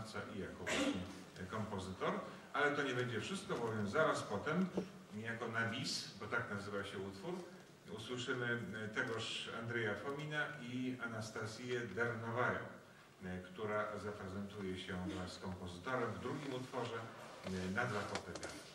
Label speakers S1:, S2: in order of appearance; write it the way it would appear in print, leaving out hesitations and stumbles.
S1: i jako właśnie kompozytor. Ale to nie będzie wszystko, bowiem zaraz potem, niejako na bis, bo tak nazywa się utwór, usłyszymy tegoż Andrzeja Fomina i Anastazję Dernowają, która zaprezentuje się wraz z kompozytorem w drugim utworze na 2 fortepiany.